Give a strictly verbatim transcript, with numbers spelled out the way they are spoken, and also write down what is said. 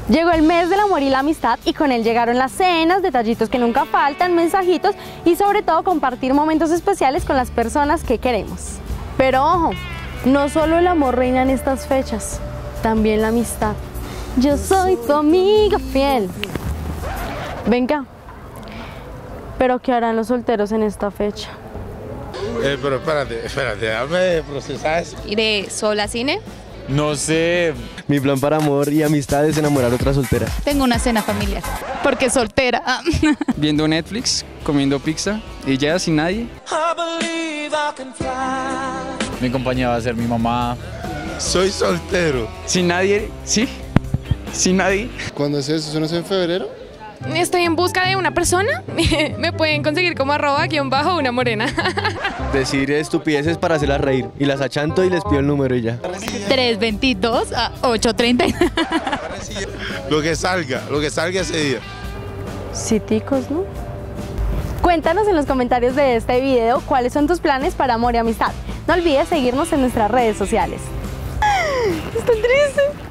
Llegó el mes del amor y la amistad y con él llegaron las cenas, detallitos que nunca faltan, mensajitos y sobre todo compartir momentos especiales con las personas que queremos. Pero ojo, no solo el amor reina en estas fechas, también la amistad. Yo soy tu amiga fiel. Venga, pero ¿qué harán los solteros en esta fecha? Eh, pero espérate, espérate, déjame procesar eso. ¿Iré sola a cine? No sé. Mi plan para amor y amistad es enamorar a otra soltera. Tengo una cena familiar, porque soltera. Ah. Viendo Netflix, comiendo pizza y ya sin nadie. Mi compañía va a ser mi mamá. Soy soltero. Sin nadie, sí, sin nadie. ¿Cuándo es eso? ¿Eso no es en febrero? Estoy en busca de una persona. Me pueden conseguir como arroba guión bajo una morena. Decir estupideces para hacerlas reír y las achanto y les pido el número y ya. tres veintidós a ocho treinta. Lo que salga, lo que salga ese día. Citicos, ¿no? Cuéntanos en los comentarios de este video cuáles son tus planes para amor y amistad. No olvides seguirnos en nuestras redes sociales. Está triste.